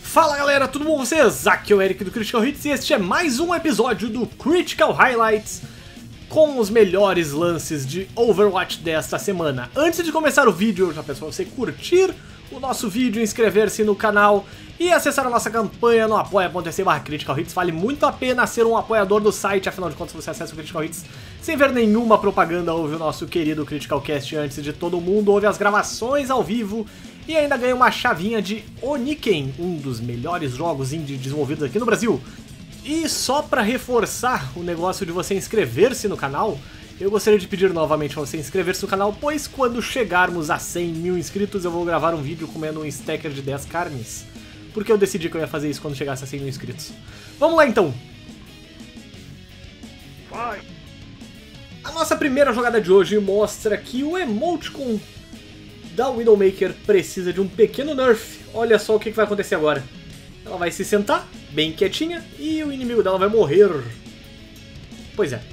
Fala galera, tudo bom com vocês? Aqui é o Eric do Critical Hits e este é mais um episódio do Critical Highlights com os melhores lances de Overwatch desta semana. Antes de começar o vídeo, eu já peço para você curtir o nosso vídeo, inscrever-se no canal e acessar a nossa campanha no apoia.se/Critical Hits. Vale muito a pena ser um apoiador do site, afinal de contas você acessa o Critical Hits sem ver nenhuma propaganda, ouve o nosso querido Critical Cast antes de todo mundo, ouve as gravações ao vivo e ainda ganha uma chavinha de Oniken, um dos melhores jogos indie desenvolvidos aqui no Brasil. E só para reforçar o negócio de você inscrever-se no canal, eu gostaria de pedir novamente para você inscrever-se no canal, pois quando chegarmos a 100 mil inscritos eu vou gravar um vídeo comendo um stacker de 10 carnes. Porque eu decidi que eu ia fazer isso quando chegasse a 100 mil inscritos. Vamos lá então! A nossa primeira jogada de hoje mostra que o emoticon da Widowmaker precisa de um pequeno nerf. Olha só o que vai acontecer agora. Ela vai se sentar, bem quietinha, e o inimigo dela vai morrer. Pois é.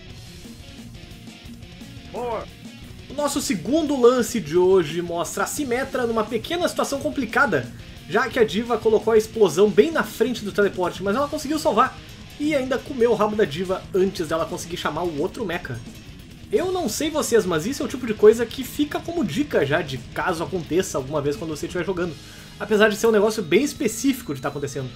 O nosso segundo lance de hoje mostra a Symmetra numa pequena situação complicada, já que a D.Va colocou a explosão bem na frente do teleporte, mas ela conseguiu salvar e ainda comeu o rabo da D.Va antes dela conseguir chamar o outro mecha. Eu não sei vocês, mas isso é o tipo de coisa que fica como dica já de caso aconteça alguma vez quando você estiver jogando. Apesar de ser um negócio bem específico de estar acontecendo.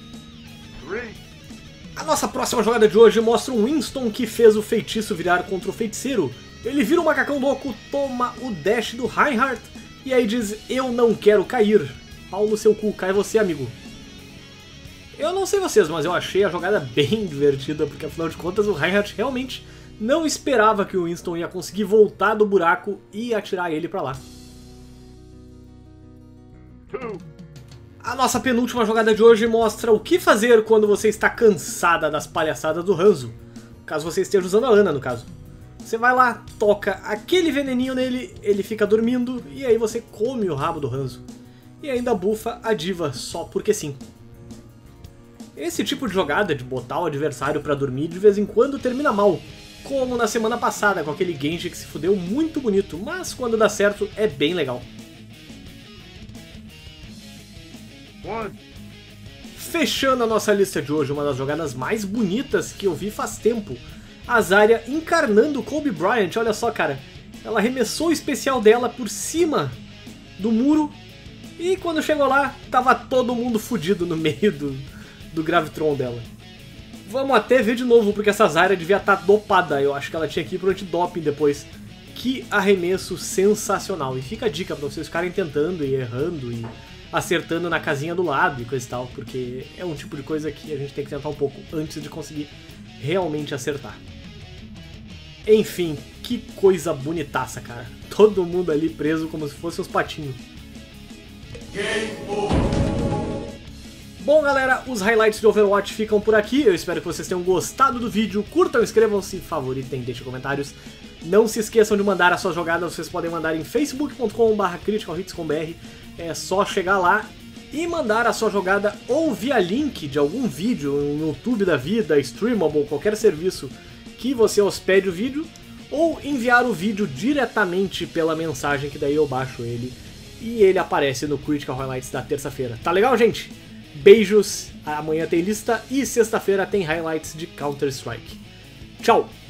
A nossa próxima jogada de hoje mostra um Winston que fez o feitiço virar contra o feiticeiro. Ele vira um macacão louco, toma o dash do Reinhardt e aí diz: eu não quero cair. Pau no seu cu, cai você, amigo. Eu não sei vocês, mas eu achei a jogada bem divertida, porque afinal de contas o Reinhardt realmente não esperava que o Winston ia conseguir voltar do buraco e atirar ele pra lá. A nossa penúltima jogada de hoje mostra o que fazer quando você está cansada das palhaçadas do Hanzo. Caso você esteja usando a Ana, no caso. Você vai lá, toca aquele veneninho nele, ele fica dormindo e aí você come o rabo do Hanzo. E ainda bufa a D.Va, só porque sim. Esse tipo de jogada de botar o adversário pra dormir de vez em quando termina mal. Como na semana passada com aquele Genji que se fudeu muito bonito, mas quando dá certo é bem legal. Fechando a nossa lista de hoje, uma das jogadas mais bonitas que eu vi faz tempo. A Zarya encarnando Kobe Bryant, olha só cara. Ela arremessou o especial dela por cima do muro e quando chegou lá, tava todo mundo fudido no meio do Gravitron dela. Vamos até ver de novo, porque essa Zarya devia estar dopada. Eu acho que ela tinha que ir pro antidoping depois. Que arremesso sensacional. E fica a dica pra vocês ficarem tentando e errando e acertando na casinha do lado e coisa e tal. Porque é um tipo de coisa que a gente tem que tentar um pouco antes de conseguir realmente acertar. Enfim, que coisa bonitaça, cara. Todo mundo ali preso como se fossem uns patinhos. Bom galera, os highlights de Overwatch ficam por aqui, eu espero que vocês tenham gostado do vídeo, curtam, inscrevam-se, favoritem, deixem comentários. Não se esqueçam de mandar as suas jogadas, vocês podem mandar em facebook.com/criticalhitscombr, é só chegar lá e mandar a sua jogada ou via link de algum vídeo no YouTube da vida, Streamable, qualquer serviço que você hospede o vídeo, ou enviar o vídeo diretamente pela mensagem que daí eu baixo ele e ele aparece no Critical Highlights da terça-feira. Tá legal, gente? Beijos, amanhã tem lista e sexta-feira tem highlights de Counter-Strike. Tchau!